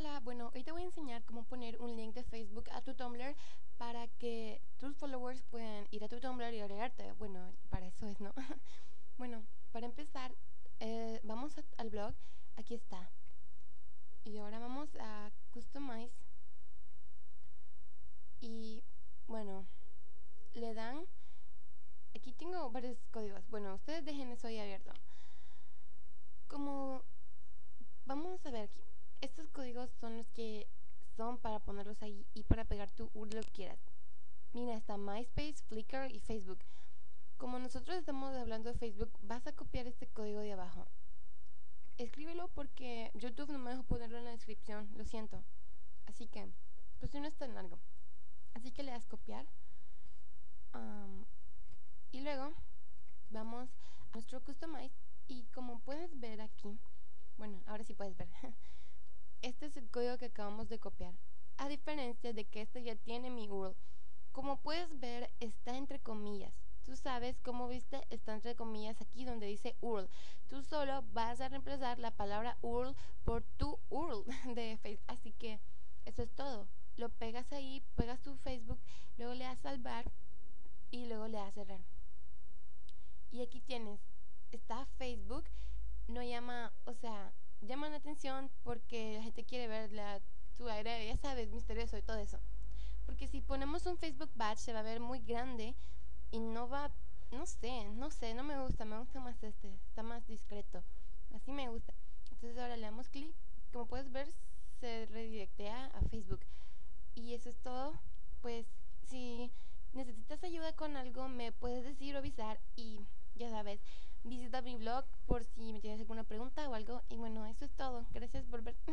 Hola, bueno, hoy te voy a enseñar cómo poner un link de Facebook a tu Tumblr para que tus followers puedan ir a tu Tumblr y agregarte. Bueno, para eso es, ¿no? Bueno, para empezar, vamos al blog. Aquí está. Y ahora vamos a Customize. Y bueno, le dan... Aquí tengo varios códigos. Bueno, ustedes dejen eso ahí abierto. Como... Vamos a ver aquí. Estos códigos son los que son para ponerlos ahí y para pegar tu URL lo que quieras. Mira, está MySpace, Flickr y Facebook. Como nosotros estamos hablando de Facebook, vas a copiar este código de abajo. Escríbelo porque YouTube no me dejó ponerlo en la descripción, lo siento. Así que, pues no es tan largo. Así que le das copiar. Y luego vamos a nuestro Customize. Y como puedes ver aquí, bueno, ahora sí puedes ver. Este es el código que acabamos de copiar. A diferencia de que este ya tiene mi URL. Como puedes ver, está entre comillas. Tú sabes, como viste, está entre comillas aquí donde dice URL. Tú solo vas a reemplazar la palabra URL por tu URL de Facebook. Así que eso es todo. Lo pegas ahí, pegas tu Facebook, luego le das salvar y luego le das cerrar. Y aquí tienes, está Facebook, no llama, o sea, llama la atención porque la gente quiere ver tu aire, ya sabes, misterioso y todo eso. Porque si ponemos un Facebook Badge se va a ver muy grande y no va, no sé, no me gusta más este, está más discreto, así me gusta. Entonces ahora le damos clic, como puedes ver se redirectea a Facebook. Y eso es todo. Pues si necesitas ayuda con algo me puedes decir o avisar y ya sabes, visita mi blog por si me tienes alguna pregunta o algo. Y bueno, eso es todo. Gracias por ver.